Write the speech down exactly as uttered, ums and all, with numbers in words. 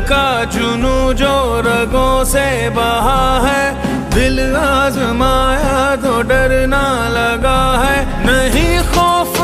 का जुनू जो रगों से बहा है, दिल आजमाया तो डर ना लगा है। नहीं खौफ